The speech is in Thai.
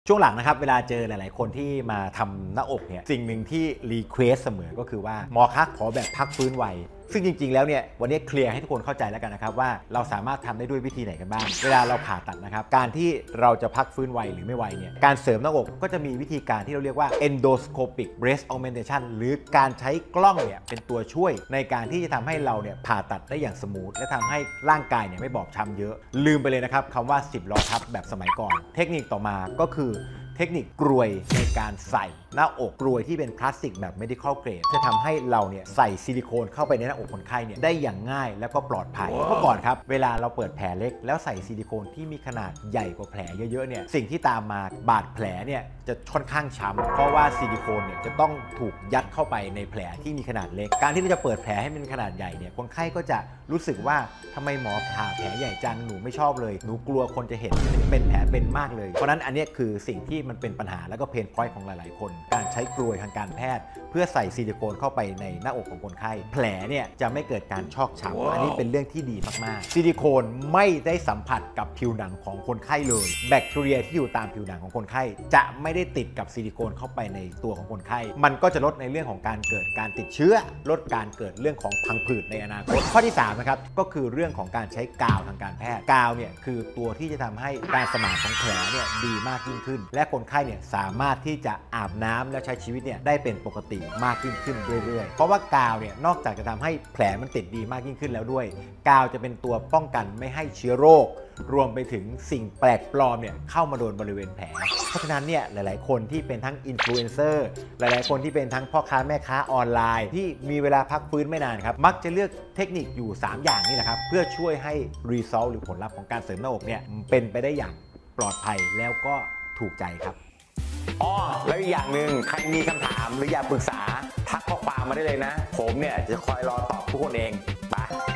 ช่วงหลังนะครับเวลาเจอหลายๆคนที่มาทำหน้าอกเนี่ยสิ่งหนึ่งที่รีเควสเสมอก็คือว่าหมอคะขอแบบพักฟื้นไวซึ่งจริงๆแล้วเนี่ยวันนี้เคลียร์ให้ทุกคนเข้าใจแล้วกันนะครับว่าเราสามารถทำได้ด้วยวิธีไหนกันบ้างเวลาเราผ่าตัดนะครับการที่เราจะพักฟื้นไวหรือไม่ไวเนี่ยการเสริมหน้าอกก็จะมีวิธีการที่เราเรียกว่า endoscopic breast augmentation หรือการใช้กล้องเนี่ยเป็นตัวช่วยในการที่จะทำให้เราเนี่ยผ่าตัดได้อย่างสมูทและทำให้ร่างกายเนี่ยไม่บอบช้ำเยอะลืมไปเลยนะครับคำว่า10 ล้อทับแบบสมัยก่อนเทคนิคต่อมาก็คือเทคนิคกรวยในการใส่หน้าอกกรวยที่เป็นพลาสติกแบบ medical grade จะทำให้เราเนี่ยใส่ซิลิโคนเข้าไปในหน้าอกคนไข้เนี่ยได้อย่างง่ายแล้วก็ปลอดภัยเมื่อก่อนครับเวลาเราเปิดแผลเล็กแล้วใส่ซิลิโคนที่มีขนาดใหญ่กว่าแผลเยอะๆเนี่ยสิ่งที่ตามมาบาดแผลเนี่ยจะค่อนข้างช้ำเพราะว่าซิลิโคนเนี่ยจะต้องถูกยัดเข้าไปในแผลที่มีขนาดเล็กการที่เราจะเปิดแผลให้มันขนาดใหญ่เนี่ยคนไข้ก็จะรู้สึกว่าทำไมหมอผ่าแผลใหญ่จังหนูไม่ชอบเลยหนูกลัวคนจะเห็นเป็นแผลเป็นมากเลยเพราะนั้นอันนี้คือสิ่งที่มันเป็นปัญหาแล้วก็เพนพอยต์ของหลายๆคนการใช้กรวยทางการแพทย์เพื่อใส่ซิลิโคนเข้าไปในหน้าอกของคนไข้แผลเนี่ยจะไม่เกิดการชอกช้ำอันนี้เป็นเรื่องที่ดีมากๆซิลิโคนไม่ได้สัมผัสกับผิวหนังของคนไข้เลยแบคทีเรียที่อยู่ตามผิวหนังของคนไข้จะไม่ได้ติดกับซิลิโคนเข้าไปในตัวของคนไข้มันก็จะลดในเรื่องของการเกิดการติดเชื้อลดการเกิดเรื่องของพังผืดในอนาคตข้อที่3นะครับก็คือเรื่องของการใช้กาวทางการแพทย์กาวเนี่ยคือตัวที่จะทำให้การสมานของแผลเนี่ยดีมากยิ่งขึ้นและคนไข้เนี่ยสามารถที่จะอาบน้ำและใช้ชีวิตเนี่ยได้เป็นปกติมากยิ่งขึ้นเรื่อยๆเพราะว่ากาวเนี่ยนอกจากจะทำให้แผลมันติดดีมากยิ่งขึ้นแล้วด้วยกาวจะเป็นตัวป้องกันไม่ให้เชื้อโรครวมไปถึงสิ่งแปลกปลอมเนี่ยเข้ามาโดนบริเวณแผลเพราะฉะนั้นเนี่ยหลายๆคนที่เป็นทั้งอินฟลูเอนเซอร์หลายๆคนที่เป็นทั้งพ่อค้าแม่ค้าออนไลน์ที่มีเวลาพักฟื้นไม่นานครับมักจะเลือกเทคนิคอยู่3อย่างนี่แหละครับเพื่อช่วยให้รีซอลหรือผลลัพธ์ของการเสริมหน้าอกเนี่ยเป็นไปได้อย่างปลอดภัยแล้วก็ถูกใจครับแล้วอีกอย่างหนึ่งใครมีคำถามหรืออยากปรึกษาทักข้อความมาได้เลยนะผมเนี่ยจะคอยรอตอบทุกคนเองไป